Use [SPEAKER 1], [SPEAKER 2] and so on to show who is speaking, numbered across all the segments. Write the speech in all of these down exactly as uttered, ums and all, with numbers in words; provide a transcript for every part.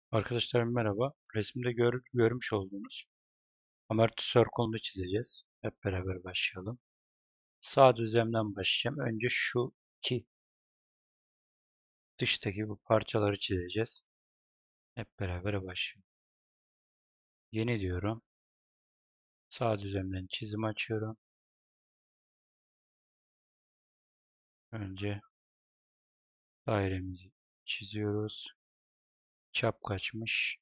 [SPEAKER 1] Arkadaşlar merhaba. Resimde gör- görmüş olduğunuz amortisör kolunu çizeceğiz. Hep beraber başlayalım. Sağ düzlemden başlayacağım. Önce şu iki dıştaki bu parçaları çizeceğiz. Hep beraber başlayalım. Yeni diyorum. Sağ düzlemden çizim açıyorum. Önce dairemizi çiziyoruz. Çap kaçmış?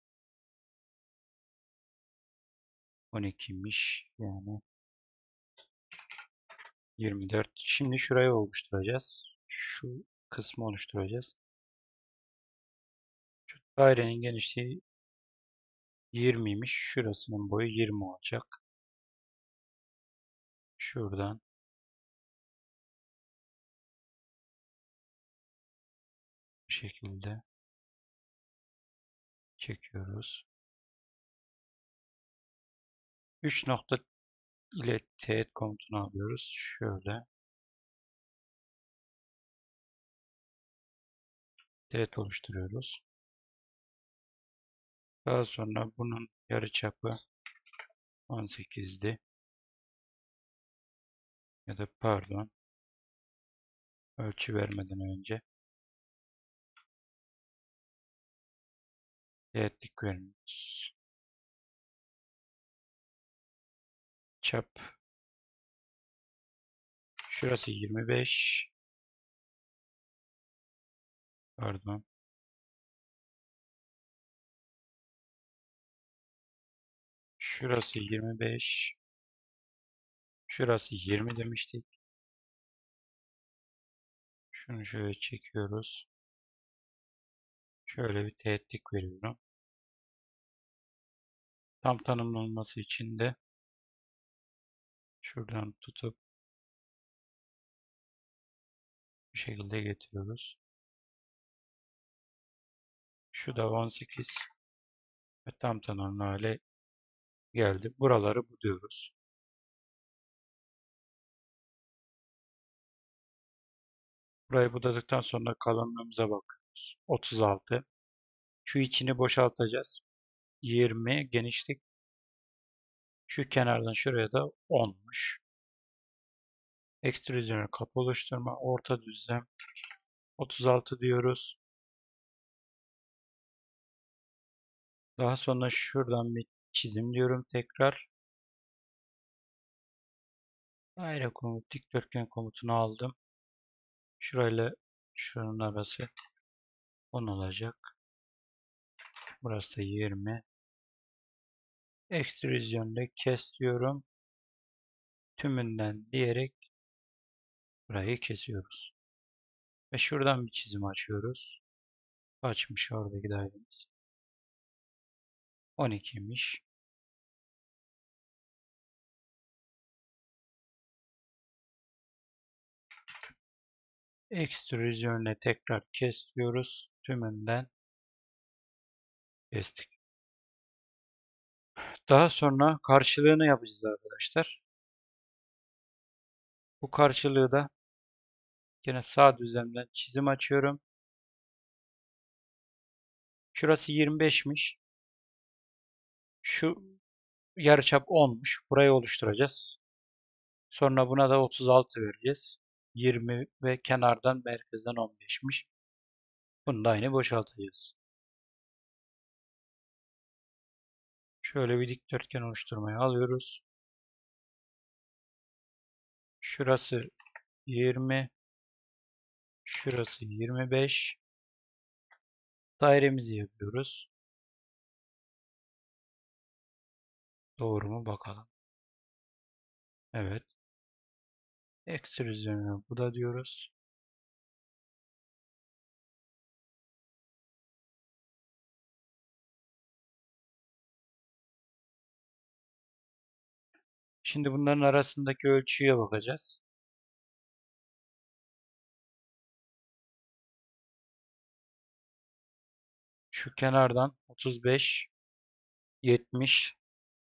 [SPEAKER 1] on ikiymiş. Yani yirmi dört. Şimdi şurayı oluşturacağız. Şu kısmı oluşturacağız. Şu dairenin genişliği yirmiymiş. Şurasının boyu yirmi olacak. Şuradan bu şekilde çekiyoruz. üç nokta ile teğet komutunu alıyoruz. Şöyle teğet oluşturuyoruz. Daha sonra bunun yarıçapı on sekizdi. Ya da pardon, ölçü vermeden önce teğetlik vermiyoruz. Çap şurası yirmi beş, pardon, şurası yirmi beş, şurası yirmi demiştik. Şunu şöyle çekiyoruz. Şöyle bir teğetlik veriyorum. Tam tanımlanması için de şuradan tutup bu şekilde getiriyoruz. Şu da on sekiz ve tam tanımlı hale geldi. Buraları buluyoruz. Burayı budadıktan sonra kalınlığımıza bakıyoruz. otuz altı. Şu içini boşaltacağız. yirmi genişlik. Şu kenardan şuraya da onmuş. Ekstrüzyona kapı oluşturma. Orta düzlem. otuz altı diyoruz. Daha sonra şuradan bir çizim diyorum tekrar. Daire komut, dikdörtgen komutunu aldım. Şurayla şuranın arası on olacak. Burası da yirmi. Ekstrüzyonda kes diyorum. Tümünden diyerek burayı kesiyoruz. Ve şuradan bir çizim açıyoruz. Açmış oradaki dairemiz. on ikiymiş. Ekstrüzyonla tekrar kes diyoruz. Tümünden kestik. Daha sonra karşılığını yapacağız arkadaşlar. Bu karşılığı da yine sağ düzlemden çizim açıyorum. Şurası yirmi beşmiş. Şu yarıçap onmuş. Burayı oluşturacağız. Sonra buna da otuz altı vereceğiz. yirmi ve kenardan merkezden on beşmiş. Bunu da aynı boşaltacağız. Şöyle bir dikdörtgen oluşturmaya alıyoruz. Şurası yirmi. Şurası yirmi beş. Dairemizi yapıyoruz. Doğru mu bakalım. Evet. Ekstrüzyonu bu da diyoruz. Şimdi bunların arasındaki ölçüye bakacağız. Şu kenardan otuz beş, yetmiş.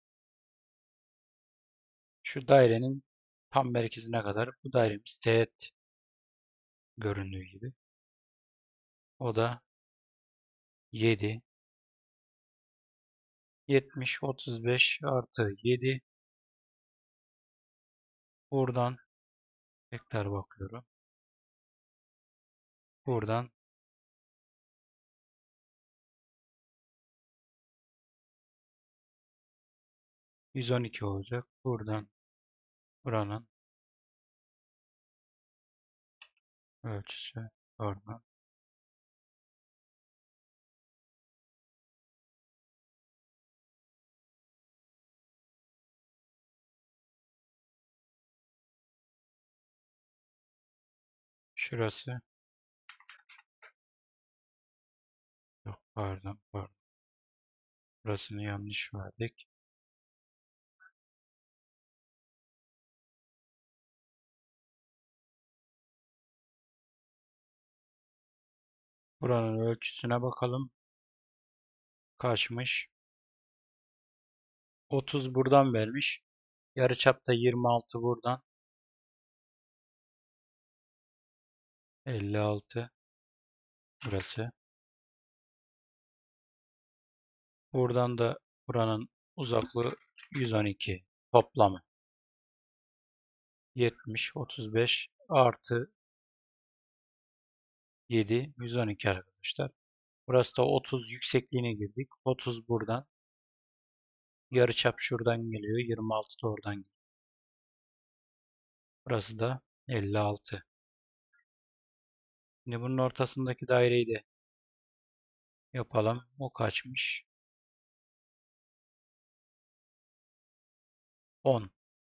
[SPEAKER 1] Şu dairenin tam merkezine kadar bu dairemiz teğet göründüğü gibi. O da yedi. yetmiş, otuz beş artı yedi. Buradan tekrar bakıyorum. Buradan yüz on iki olacak. Buradan buranın ölçüsü pardon. Şurası yok pardon pardon. Burasını yanlış verdik. Buranın ölçüsüne bakalım. Kaçmış? otuz buradan vermiş. Yarıçapta yirmi altı buradan. elli altı burası. Buradan da buranın uzaklığı yüz on iki toplamı. yetmiş, otuz beş artı yedi, yüz on iki arkadaşlar. Burası da otuz yüksekliğine girdik. otuz buradan. Yarıçap şuradan geliyor. yirmi altı da oradan geliyor. Burası da elli altı. Şimdi bunun ortasındaki daireyi de yapalım. O kaçmış? on.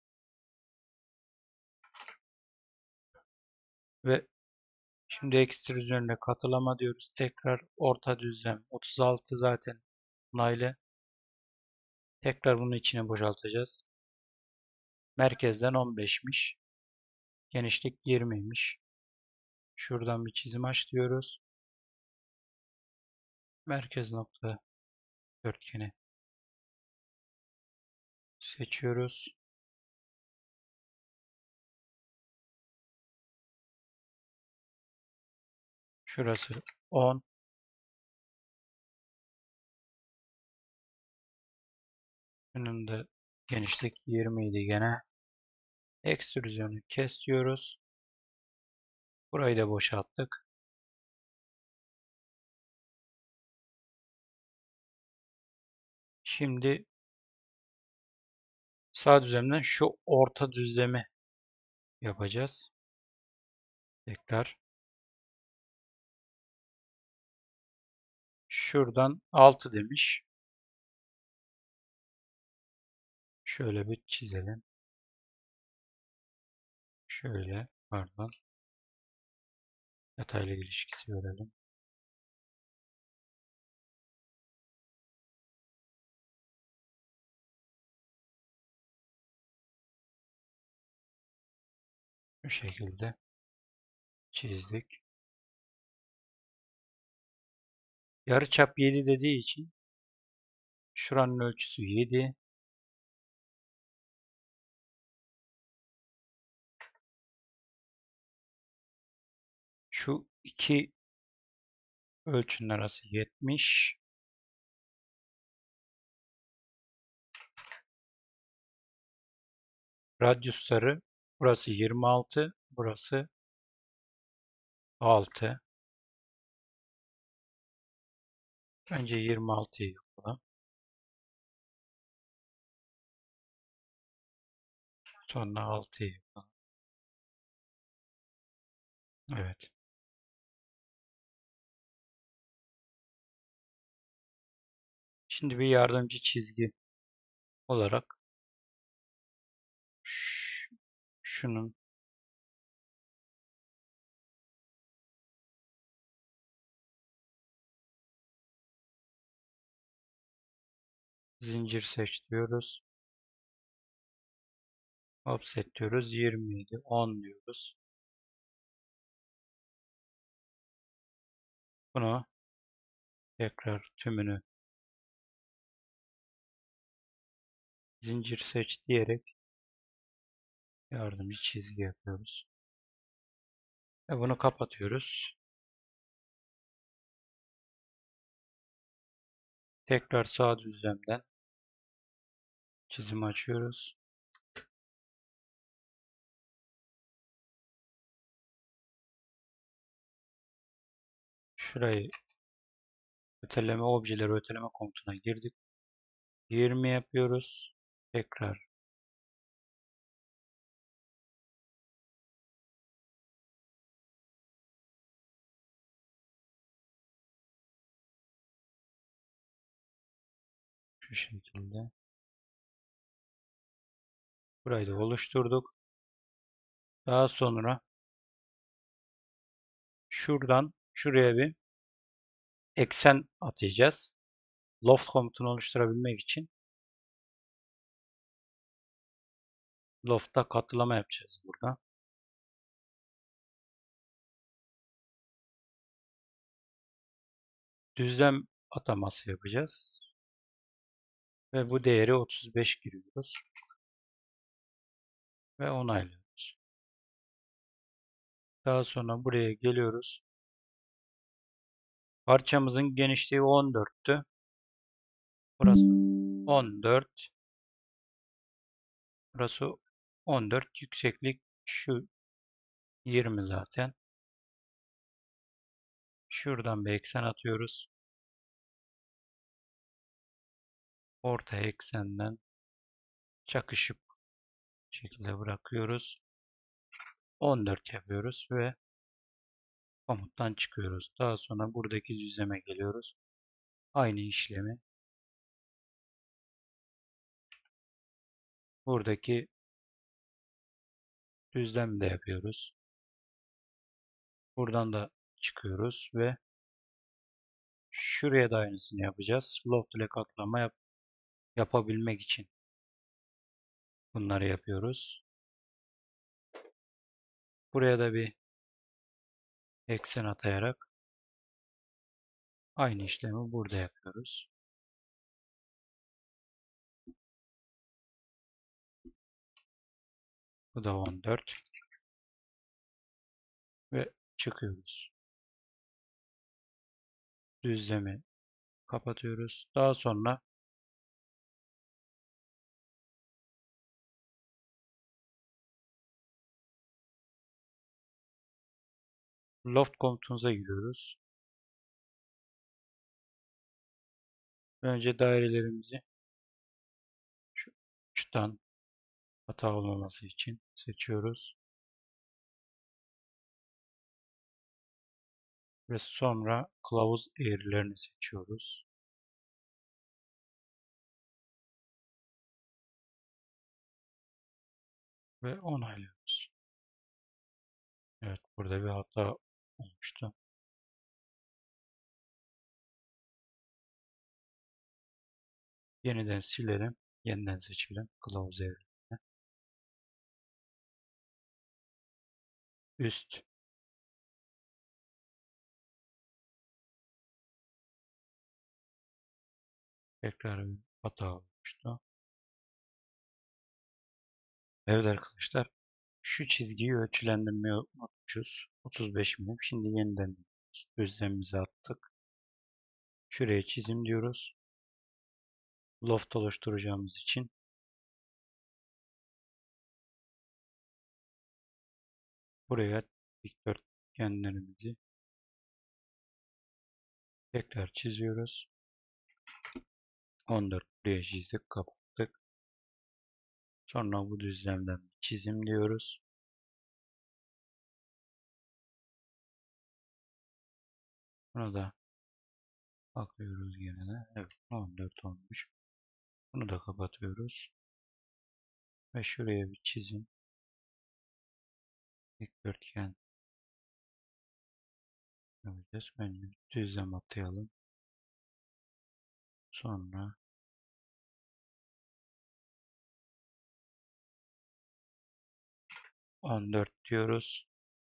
[SPEAKER 1] Ve şimdi ekstrüzyonla katılama diyoruz. Tekrar orta düzlem. otuz altı zaten onaylı. Tekrar bunun içine boşaltacağız. Merkezden on beşmiş. Genişlik yirmiymiş. Şuradan bir çizim aç diyoruz. Merkez nokta dörtgeni seçiyoruz. Şurası on. Bunun da genişlik yirmi idi gene. Ekstrüzyonu kes diyoruz. Burayı da boşalttık. Şimdi sağ düzlemden şu orta düzlemi yapacağız. Tekrar. Şuradan altı demiş. Şöyle bir çizelim. Şöyle pardon. Yatayla ilişkisi verelim. Bu şekilde çizdik. Yarıçap yedi dediği için şuranın ölçüsü yedi. Şu iki ölçünün arası yetmiş. Radyusları burası yirmi altı, burası altı. Önce yirmi altıyı yapalım. Sonra altıyı yapalım. Evet. Şimdi bir yardımcı çizgi olarak şunun zincir seç diyoruz. Offset diyoruz. yirmi idi. on diyoruz. Bunu tekrar tümünü zincir seç diyerek yardımcı çizgi yapıyoruz. Ve bunu kapatıyoruz. Tekrar sağ düzlemden Çizimi açıyoruz. Şurayı öteleme, objeleri öteleme komutuna girdik. yirmi yapıyoruz. Tekrar şu şekilde. Burayı da oluşturduk. Daha sonra şuradan şuraya bir eksen atayacağız. Loft komutunu oluşturabilmek için loft'ta katlama yapacağız burada. Düzlem ataması yapacağız. Ve bu değeri otuz beş giriyoruz. Ve onaylıyoruz. Daha sonra buraya geliyoruz. Parçamızın genişliği on dörttü. Burası on dört. Burası on dört. Yükseklik şu yirmi zaten. Şuradan bir eksen atıyoruz. Orta eksenden çakışıp şekilde bırakıyoruz. on dört yapıyoruz ve komuttan çıkıyoruz. Daha sonra buradaki düzleme geliyoruz. Aynı işlemi buradaki düzlemde yapıyoruz. Buradan da çıkıyoruz ve şuraya da aynısını yapacağız. Loft ile katlama yap yapabilmek için bunları yapıyoruz. Buraya da bir eksen atayarak aynı işlemi burada yapıyoruz. Bu da on dört ve çıkıyoruz. Düzlemi kapatıyoruz. Daha sonra loft komutumuza giriyoruz. Önce dairelerimizi şu uçtan hata olmaması için seçiyoruz. Ve sonra kılavuz eğrilerini seçiyoruz. Ve onaylıyoruz. Evet, burada bir hata olmuştu. Yeniden silelim. Yeniden seçelim kılavuz eğrilerini. Üst. Tekrar bir hata olmuştu. Evet arkadaşlar. Şu çizgiyi ölçülendirmeyi unutmuşuz. otuz beş milim. Şimdi yeniden düzlemimizi attık. Şuraya çizim diyoruz. Loft oluşturacağımız için buraya dikdörtgenlerimizi tekrar çiziyoruz. on dört buraya çizdik, kapattık. Sonra bu düzlemden çizim diyoruz. Bunu da bakıyoruz gene de. Evet, on dört olmuş. Bunu da kapatıyoruz. Ve şuraya bir çizim. Dikdörtgen yapacağız. Önce düzlem atayalım. Sonra on dört diyoruz.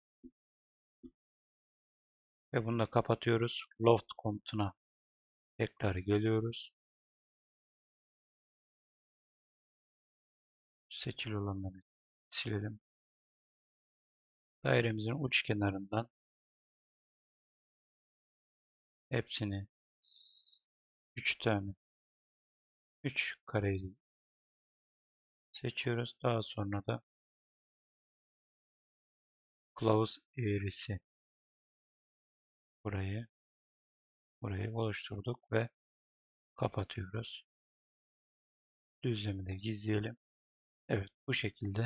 [SPEAKER 1] Ve bunu da kapatıyoruz. Loft komutuna tekrar geliyoruz. Seçili olanları silelim. Dairemizin uç kenarından hepsini üç tane üç kareydi seçiyoruz. Daha sonra da kılavuz eğrisi burayı burayı oluşturduk ve kapatıyoruz. Düzlemi de gizleyelim. Evet, bu şekilde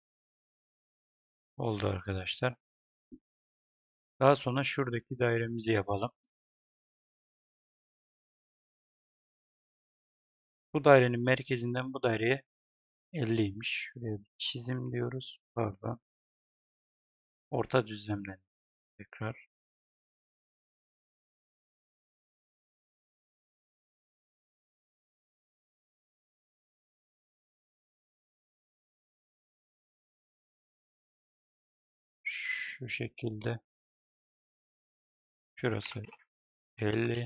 [SPEAKER 1] oldu arkadaşlar. Daha sonra şuradaki dairemizi yapalım. Bu dairenin merkezinden bu daireye elliymiş. Şuraya bir çizim diyoruz. Pardon. Orta düzlemden tekrar. Şu şekilde. Şurası elli.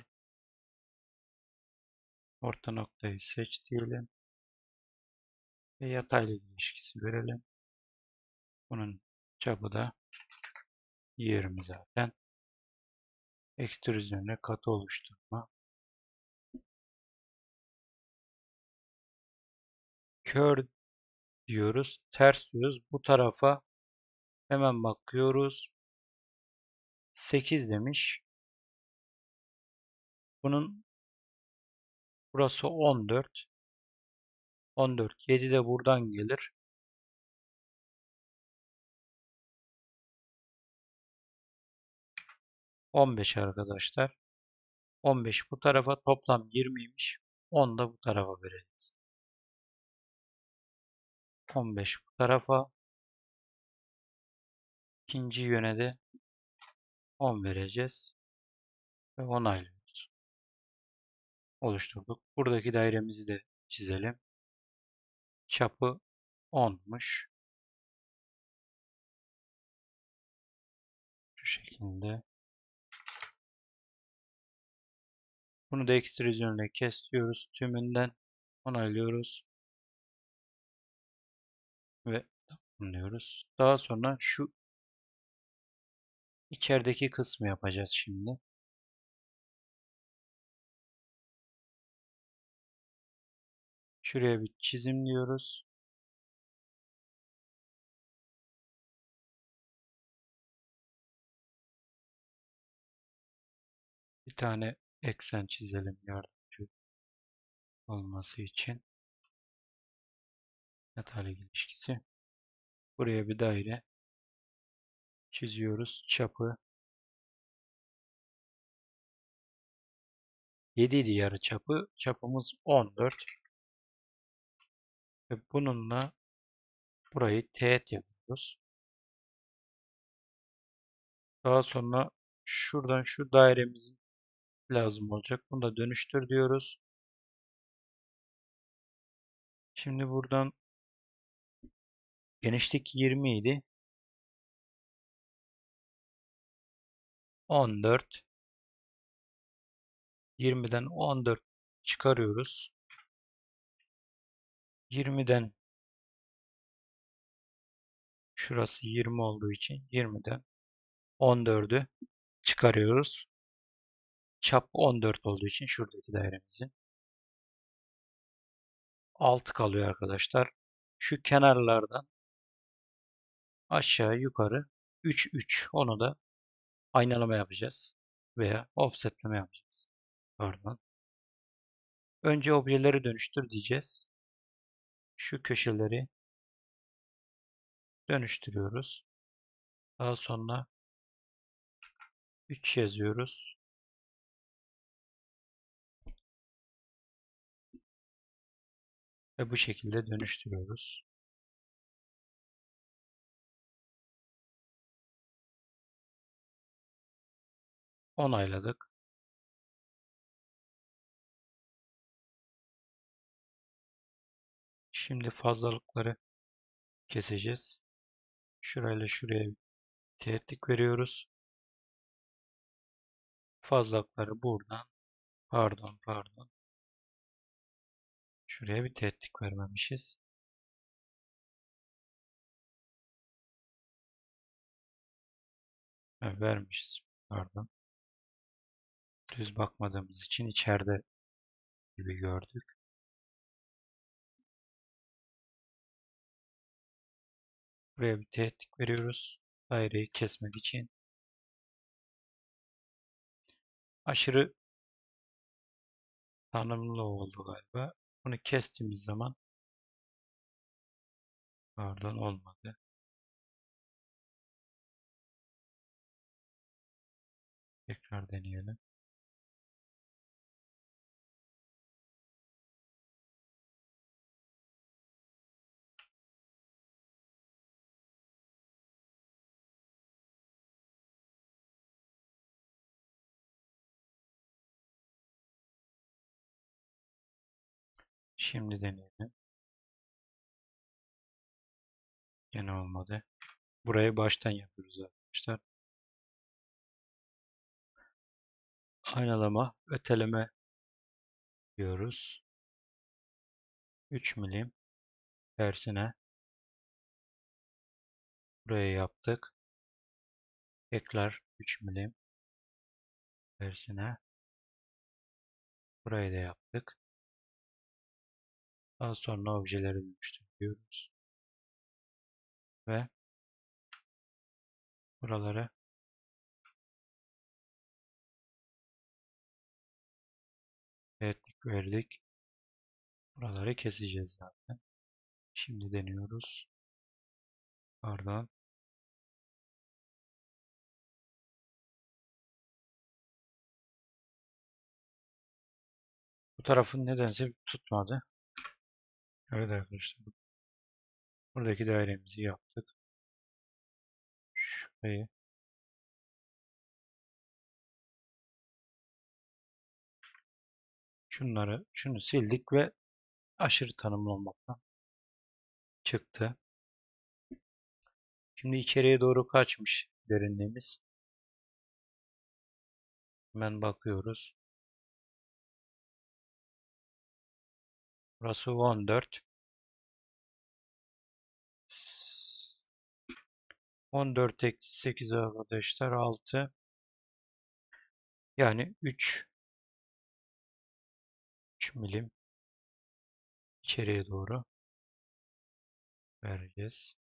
[SPEAKER 1] Orta noktayı seç diyelim. Ve yatayla ilişkisi verelim. Bunun çapı da yirmi zaten. Ekstrüzyonla katı oluşturma. Kör diyoruz. Ters diyoruz. Bu tarafa hemen bakıyoruz. sekiz demiş. Bunun burası on dört. on dört. yedi de buradan gelir. on beş arkadaşlar. on beş bu tarafa, toplam yirmiymiş. on da bu tarafa vereceğiz. on beş bu tarafa. İkinci yöne de on vereceğiz. Ve onaylıyoruz. Oluşturduk. Buradaki dairemizi de çizelim. Çapı onmuş. Şu şekilde. Bunu da ekstrüzyonla kesiyoruz. Tümünden onaylıyoruz. Ve tamamlıyoruz. Daha sonra şu içerideki kısmı yapacağız şimdi. Şuraya bir çizim diyoruz. Bir tane eksen çizelim yardımcı olması için. Yatayla ilişkisi. Buraya bir daire çiziyoruz. Çapı yedi idi yarı çapı. Çapımız on dört. Ve bununla burayı teğet yapıyoruz. Daha sonra şuradan şu dairemizin lazım olacak. Bunu da dönüştür diyoruz. Şimdi buradan genişlik yirmi idi. on dört. yirmiden on dört çıkarıyoruz. yirmiden şurası yirmi olduğu için yirmiden on dördü çıkarıyoruz. Çap on dört olduğu için şuradaki dairemizin altı kalıyor arkadaşlar. Şu kenarlardan aşağı yukarı üç üç, onu da aynalama yapacağız veya offsetleme yapacağız. Pardon. Önce objeleri dönüştür diyeceğiz. Şu köşeleri dönüştürüyoruz. Daha sonra üç yazıyoruz. Ve bu şekilde dönüştürüyoruz. Onayladık. Şimdi fazlalıkları keseceğiz. Şurayla şuraya teğetlik veriyoruz. Fazlalıkları buradan, pardon pardon. Şuraya bir teğetlik vermemişiz. Ha, vermişiz. Pardon. Düz bakmadığımız için içeride gibi gördük. Buraya bir teğetlik veriyoruz. Daireyi kesmek için. Aşırı tanımlı oldu galiba. Bunu kestiğimiz zaman pardon olmadı. Tekrar deneyelim. Şimdi deneyelim. Gene olmadı. Burayı baştan yapıyoruz arkadaşlar. Aynalama, öteleme diyoruz. üç milim tersine buraya yaptık. Tekrar üç milim tersine burayı da yaptık. Daha sonra objeleri dönüştürüyoruz. Ve buralara netlik verdik. Buraları keseceğiz zaten. Şimdi deniyoruz. Pardon. Bu tarafın nedense tutmadı. Evet arkadaşlar. Buradaki dairemizi yaptık. Şurayı şunları şunu sildik ve aşırı tanımlı olmaktan çıktı. Şimdi içeriye doğru kaçmış derinliğimiz. Hemen bakıyoruz. Burası on dört. on dört eksi sekiz arkadaşlar altı. Yani üç, üç milim içeriye doğru vereceğiz.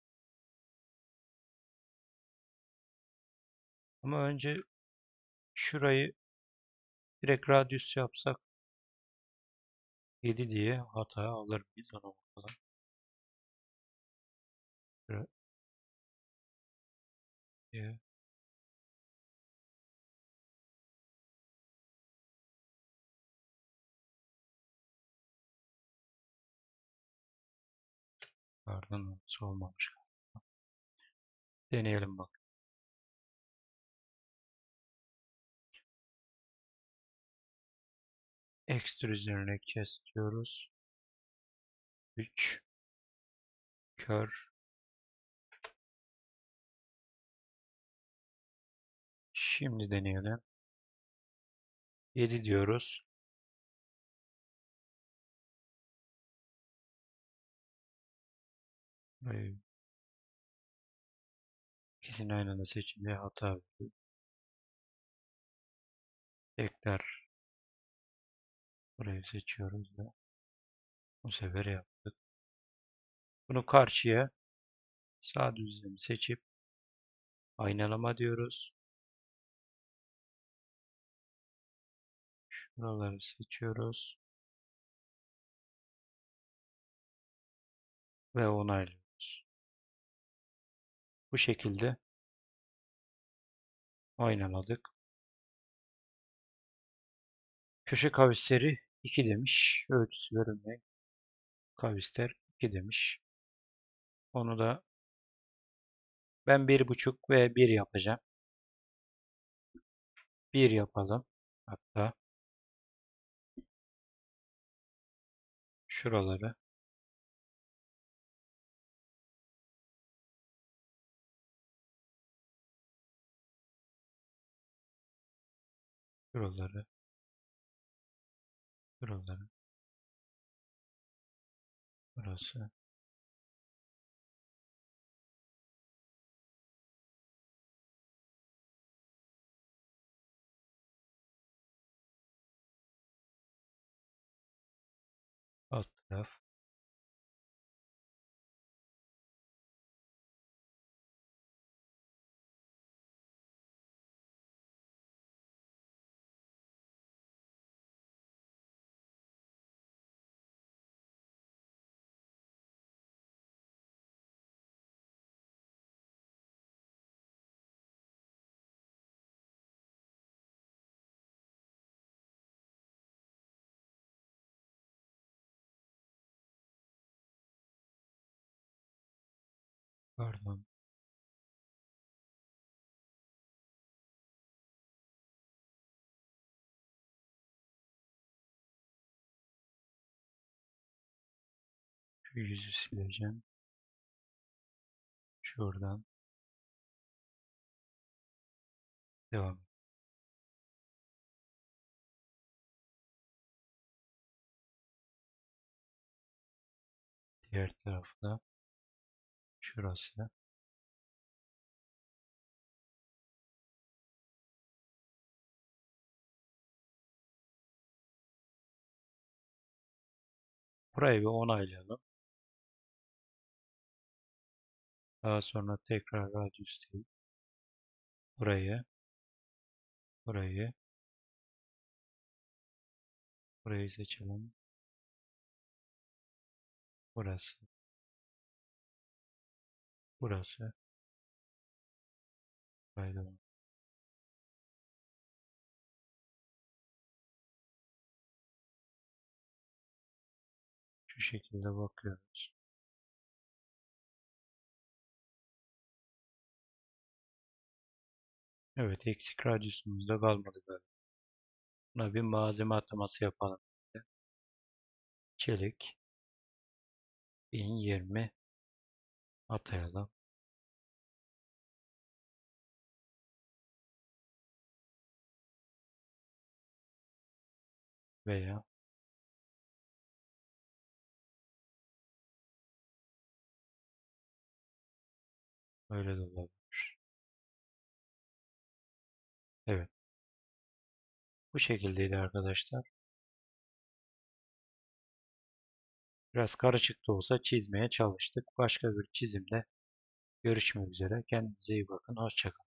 [SPEAKER 1] Ama önce şurayı direkt radyüs yapsak yedi diye hata alır mıyız ona bakalım. Şöyle diye. Pardon nasıl olmamış. Deneyelim bak. Ekstra üzerine kes diyoruz. üç kör. Şimdi deneyelim. yedi diyoruz. Ve ikisini aynı anda seçince hata veriyor. Tekrar burayı seçiyoruz ve bu sefer yaptık. Bunu karşıya sağ düzlemi seçip aynalama diyoruz. Buraları seçiyoruz ve onaylıyoruz. Bu şekilde aynaladık. Köşe kavisleri iki demiş. Ölçüsü verilmeyen kavisler iki demiş. Onu da ben bir buçuk ve bir yapacağım. Bir yapalım. Hatta şuraları şuraları şuraları burası alt taraf Pardon. Şu yüzü sileceğim. Şuradan devam. Diğer tarafta şurası. Burayı bir onaylayalım. Daha sonra tekrar radius değil. Burayı, burayı, burayı seçelim. Burası, burası. Burayı da şu şekilde bakıyoruz. Evet, eksik radyusumuz da kalmadı galiba. Buna bir malzeme ataması yapalım. Çelik bin yirmi atayalım. Veya öyle de olabilir. Evet. Bu şekildeydi arkadaşlar. Biraz karışık da olsa çizmeye çalıştık. Başka bir çizimde görüşmek üzere. Kendinize iyi bakın. Hoşça kalın.